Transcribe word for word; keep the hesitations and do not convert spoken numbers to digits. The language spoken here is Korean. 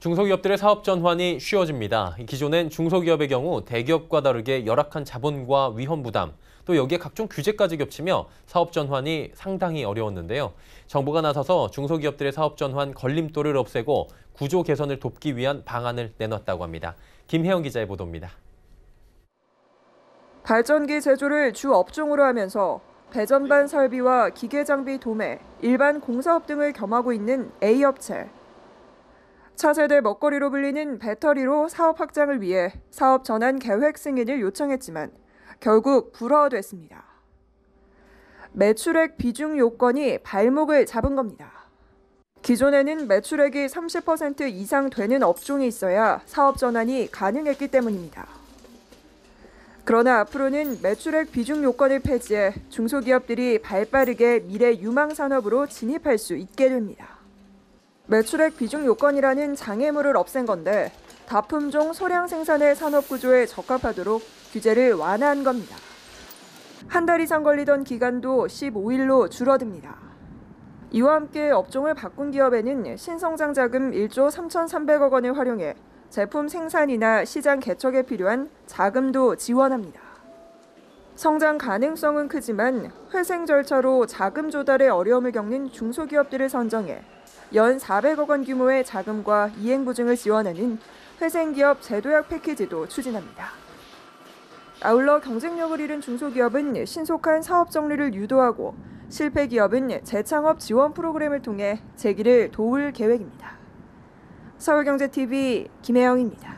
중소기업들의 사업 전환이 쉬워집니다. 기존엔 중소기업의 경우 대기업과 다르게 열악한 자본과 위험 부담, 또 여기에 각종 규제까지 겹치며 사업 전환이 상당히 어려웠는데요. 정부가 나서서 중소기업들의 사업 전환 걸림돌을 없애고 구조 개선을 돕기 위한 방안을 내놨다고 합니다. 김혜영 기자의 보도입니다. 발전기 제조를 주 업종으로 하면서 배전반 설비와 기계 장비 도매, 일반 공사업 등을 겸하고 있는 A업체. 차세대 먹거리로 불리는 배터리로 사업 확장을 위해 사업 전환 계획 승인을 요청했지만 결국 불허됐습니다. 매출액 비중 요건이 발목을 잡은 겁니다. 기존에는 매출액이 삼십 퍼센트 이상 되는 업종이 있어야 사업 전환이 가능했기 때문입니다. 그러나 앞으로는 매출액 비중 요건을 폐지해 중소기업들이 발빠르게 미래 유망 산업으로 진입할 수 있게 됩니다. 매출액 비중 요건이라는 장애물을 없앤 건데 다품종 소량 생산의 산업 구조에 적합하도록 규제를 완화한 겁니다. 한 달 이상 걸리던 기간도 십오 일로 줄어듭니다. 이와 함께 업종을 바꾼 기업에는 신성장 자금 일조 삼천삼백억 원을 활용해 제품 생산이나 시장 개척에 필요한 자금도 지원합니다. 성장 가능성은 크지만 회생 절차로 자금 조달에 어려움을 겪는 중소기업들을 선정해 연 사백억 원 규모의 자금과 이행보증을 지원하는 회생기업 제도약 패키지도 추진합니다. 아울러 경쟁력을 잃은 중소기업은 신속한 사업 정리를 유도하고 실패 기업은 재창업 지원 프로그램을 통해 재기를 도울 계획입니다. 서울경제티비 김혜영입니다.